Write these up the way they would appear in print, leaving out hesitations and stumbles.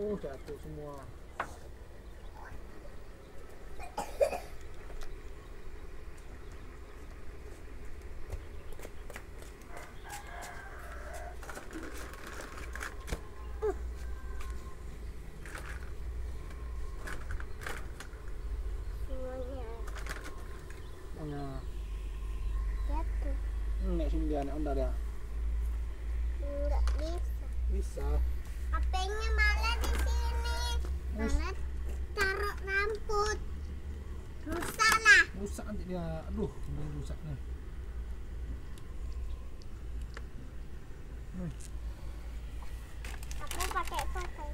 Jatuh semua. Jatuh. Nek sini dia, nek ondar ya. Enggak bisa. Bisa. HP-nya malah di sini. Malah taruh rambut. Rusak lah. Rusak nanti dia. Aduh, ini rusak nih. Aku pakai.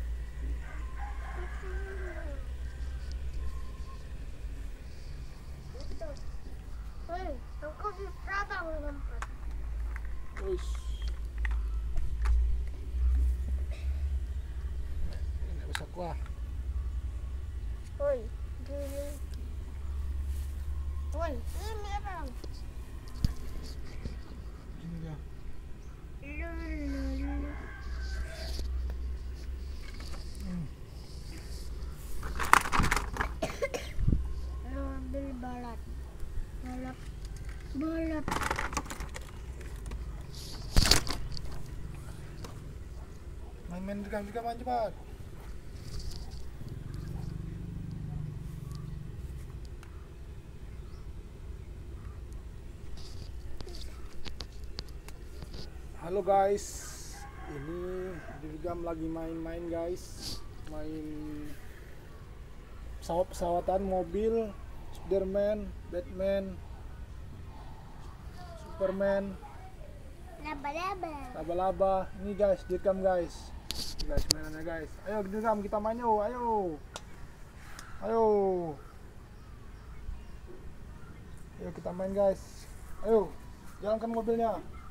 Itu. Hei, aku bisa tahu rambut. Wis. Ini nggak bisa kuah. Woi, gini. Woi, ini apa? Ini dia. Lulu. Lu ambil balap. Main-main rekam cepat. Halo guys, ini Dirgam lagi main-main guys, main pesawat-pesawatan, mobil, Spiderman, Batman, Superman, laba-laba. Ini guys, Dirgam guys. Ini guys mainannya guys. Ayo Dirgam kita main yuk, ayo kita main guys. Ayo, jalankan mobilnya.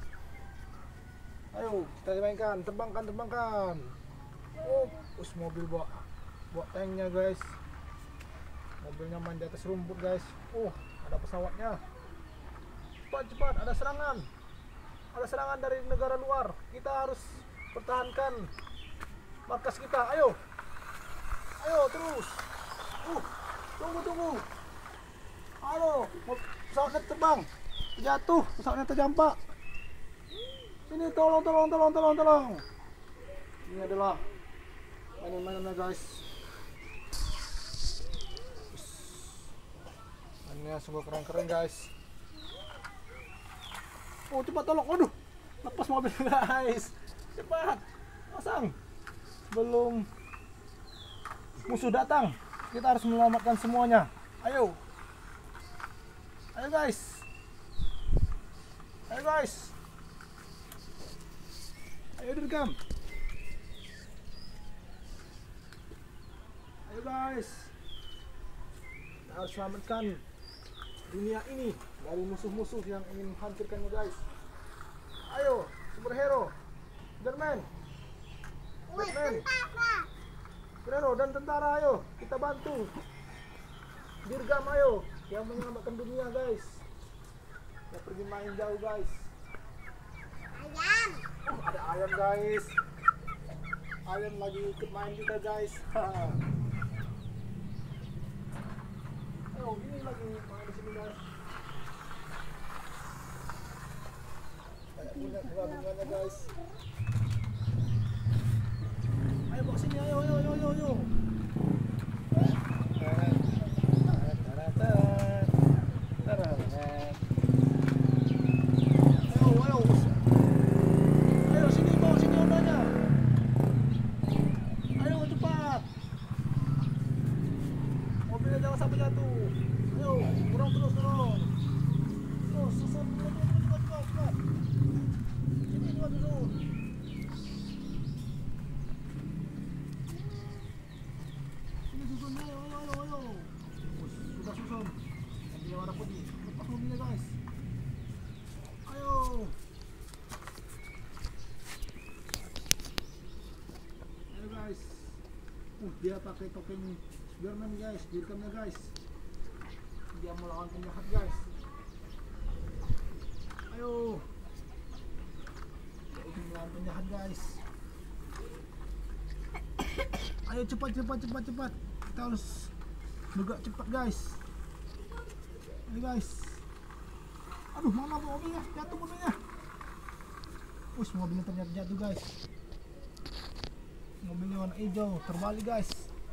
Ayo kita mainkan, terbangkan. Us mobil bawa tanknya guys. Mobilnya main di atas rumput guys. Ada pesawatnya. Cepat, ada serangan. Ada serangan dari negara luar. Kita harus pertahankan markas kita. Ayo terus. Tunggu. Halo, pesawatnya terbang. Jatuh, pesawatnya terjampak. Sini tolong. Ini adalah mainan-mainannya guys. Mainannya sungguh keren guys. Cepat tolong. Aduh, lepas mobil guys. Cepat, pasang. Sebelum musuh datang, kita harus menyelamatkan semuanya. Ayo guys. Ayo Dirgam. Ayo guys. Kita harus selamatkan dunia ini dari musuh-musuh yang ingin menghancurkannya guys. Ayo, superhero, Spiderman, Batman, superhero dan tentara, ayo kita bantu. Dirgam ayo yang menyelamatkan dunia guys. Kita pergi main jauh guys. Ayam. Ada ayam guys. Ayam lagi ikut main juga guys. Ini lagi main di sini guys. Kayak punya bunga-bunganya guys. Ayo bawa sini, ayo. Ayo sini, bawa sini ondanya. Ayo cepat. Mobilnya jangan sampai jatuh. Ayo, turun. Susun. Cepat. Sini juga turun. Sini susun, ayo. Sudah susun. Yang warna putih. Lepas mobilnya guys. Ayo. Ayo guys. Dia pakai topeng Spiderman guys, Dirgamnya guys. Dia melawan penjahat guys. Ayo. Dia ingin melawan penjahat guys. Ayo cepat. Kita harus bergerak cepat guys. Ayo guys. Aduh, mana mobilnya? Jatuh mobilnya. Wih, mobilnya ternyata jatuh guys. Mobilnya warna hijau, terbalik guys.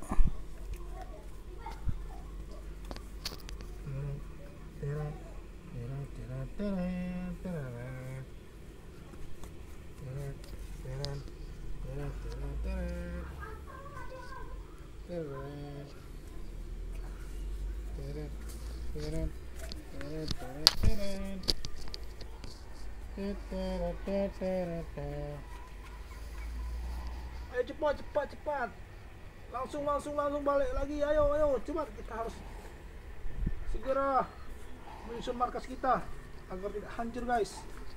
Ayo cepat. Langsung balik lagi. Ayo, cepat. Kita harus segera menyusun markas kita agar tidak hancur guys.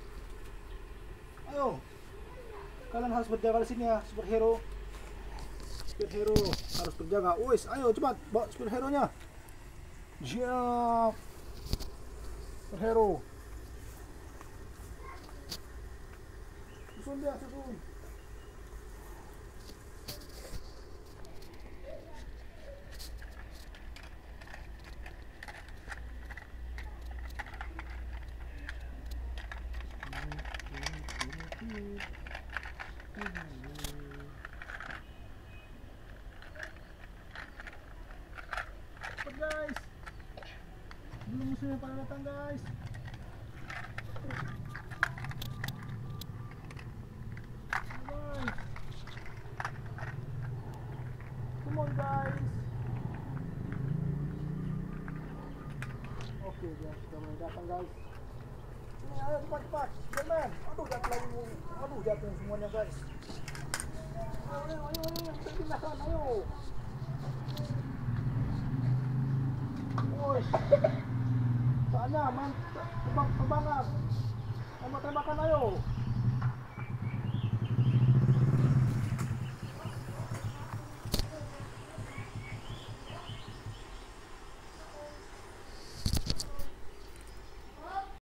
Ayo, kalian harus berjaga di sini ya, superhero. Superhero harus berjaga. Wes, ayo cepat bawa superhero nya. Siap, superhero. Susun. Cepat guys, belum musuhnya pada datang guys. Come on guys. Oke guys, sudah mulai datang guys. Sini, ayo cepat. Jangan. Aduh, jatuh semuanya guys. Ayo, bisa dipindahkan, ayo. Woi, saatnya main tembakan. Tembakan ayo.